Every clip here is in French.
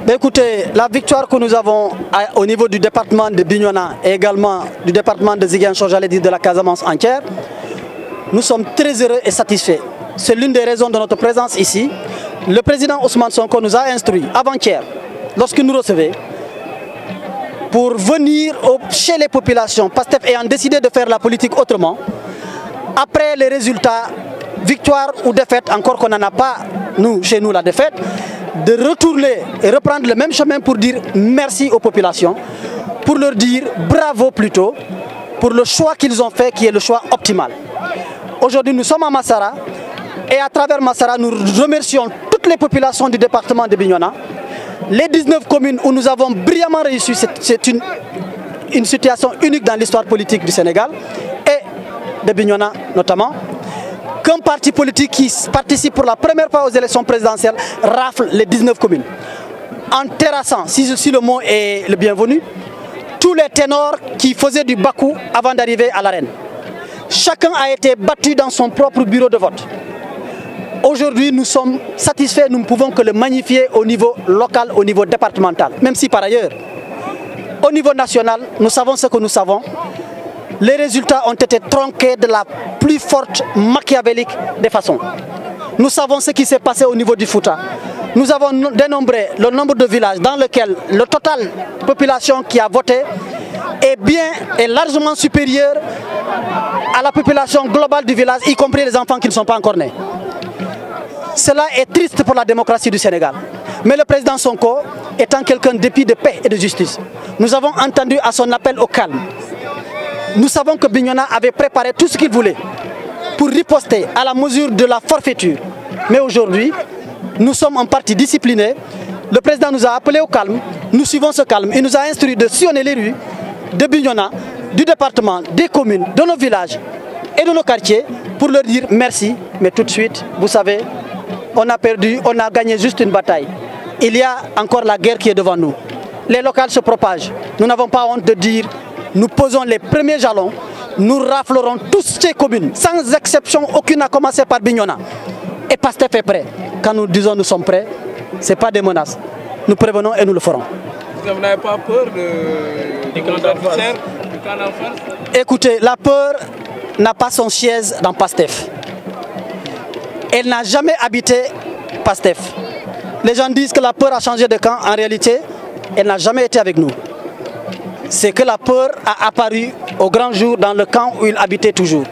Écoutez, la victoire que nous avons au niveau du département de Bignona et également du département de Ziguinchor, j'allais dire de la Casamance entière, nous sommes très heureux et satisfaits. C'est l'une des raisons de notre présence ici. Le président Ousmane Sonko nous a instruit avant-hier, lorsqu'il nous recevait, pour venir chez les populations, PASTEF ayant décidé de faire la politique autrement, après les résultats, victoire ou défaite, encore qu'on n'en a pas, nous, chez nous, la défaite, de retourner et reprendre le même chemin pour dire merci aux populations, pour leur dire bravo plutôt, pour le choix qu'ils ont fait qui est le choix optimal. Aujourd'hui, nous sommes à Massara et à travers Massara, nous remercions toutes les populations du département de Bignona. Les 19 communes où nous avons brillamment réussi, c'est une situation unique dans l'histoire politique du Sénégal et de Bignona notamment, qu'un parti politique qui participe pour la première fois aux élections présidentielles rafle les 19 communes. En terrassant, si le mot est le bienvenu, tous les ténors qui faisaient du bakou avant d'arriver à l'arène. Chacun a été battu dans son propre bureau de vote. Aujourd'hui, nous sommes satisfaits, nous ne pouvons que le magnifier au niveau local, au niveau départemental. Même si par ailleurs, au niveau national, nous savons ce que nous savons. Les résultats ont été tronqués de la plus forte machiavélique des façons. Nous savons ce qui s'est passé au niveau du Fouta. Nous avons dénombré le nombre de villages dans lesquels le total de population qui a voté est largement supérieur à la population globale du village, y compris les enfants qui ne sont pas encore nés. Cela est triste pour la démocratie du Sénégal. Mais le président Sonko, étant quelqu'un d'épris de paix et de justice, nous avons entendu à son appel au calme. Nous savons que Bignona avait préparé tout ce qu'il voulait pour riposter à la mesure de la forfaiture. Mais aujourd'hui, nous sommes en partie disciplinés. Le président nous a appelés au calme. Nous suivons ce calme. Il nous a instruit de sillonner les rues de Bignona, du département, des communes, de nos villages et de nos quartiers pour leur dire merci. Mais tout de suite, vous savez, on a perdu, on a gagné juste une bataille. Il y a encore la guerre qui est devant nous. Les locales se propagent. Nous n'avons pas honte de dire, nous posons les premiers jalons, nous raflerons toutes ces communes, sans exception aucune, à commencer par Bignona. Et PASTEF est prêt. Quand nous disons nous sommes prêts, ce n'est pas des menaces. Nous prévenons et nous le ferons. Vous n'avez pas peur du camp d'adversaire, du camp d'en face? Écoutez, la peur n'a pas son siège dans PASTEF. Elle n'a jamais habité PASTEF. Les gens disent que la peur a changé de camp. En réalité, elle n'a jamais été avec nous. C'est que la peur a apparu au grand jour dans le camp où il habitait toujours.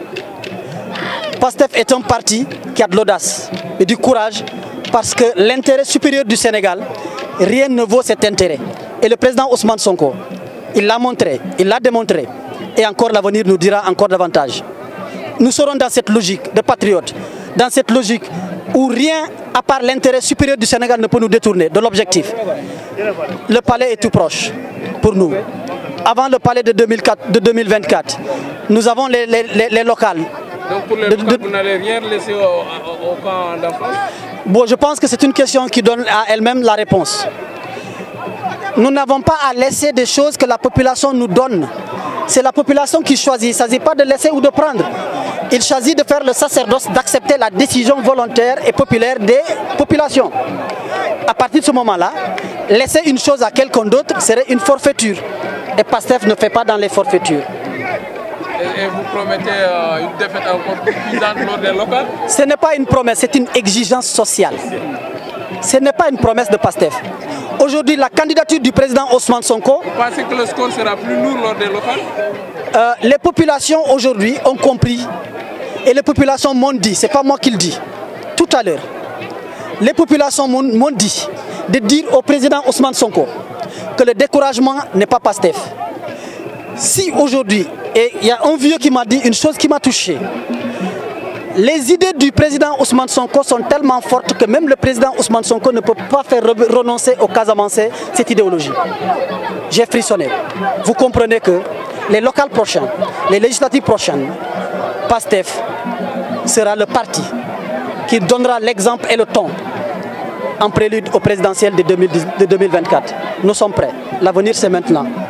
PASTEF est un parti qui a de l'audace et du courage parce que l'intérêt supérieur du Sénégal, rien ne vaut cet intérêt. Et le président Ousmane Sonko, il l'a montré, il l'a démontré. Et encore l'avenir nous dira encore davantage. Nous serons dans cette logique de patriotes, dans cette logique où rien à part l'intérêt supérieur du Sénégal ne peut nous détourner de l'objectif. Le palais est tout proche pour nous. Avant le palais de 2024, nous avons les locales. Donc pour les locales, vous n'allez rien laisser au camp d'enfance? Bon, je pense que c'est une question qui donne à elle-même la réponse. Nous n'avons pas à laisser des choses que la population nous donne. C'est la population qui choisit. Il ne s'agit pas de laisser ou de prendre. Il choisit de faire le sacerdoce, d'accepter la décision volontaire et populaire des populations. À partir de ce moment-là, laisser une chose à quelqu'un d'autre serait une forfaiture. Et PASTEF ne fait pas dans les forfaitures. Et vous promettez une défaite encore plus cuisante lors des locales? Ce n'est pas une promesse, c'est une exigence sociale. Ce n'est pas une promesse de PASTEF. Aujourd'hui, la candidature du président Ousmane Sonko... Vous pensez que le score sera plus lourd lors des locales? Les populations aujourd'hui ont compris, et les populations m'ont dit, ce n'est pas moi qui le dis, tout à l'heure, les populations m'ont dit de dire au président Ousmane Sonko que le découragement n'est pas PASTEF. Si aujourd'hui, et il y a un vieux qui m'a dit une chose qui m'a touché, les idées du président Ousmane Sonko sont tellement fortes que même le président Ousmane Sonko ne peut pas faire renoncer aux Casamancés cette idéologie. J'ai frissonné. Vous comprenez que les locales prochaines, les législatives prochaines, PASTEF sera le parti qui donnera l'exemple et le ton en prélude au présidentiel de 2024. Nous sommes prêts. L'avenir, c'est maintenant.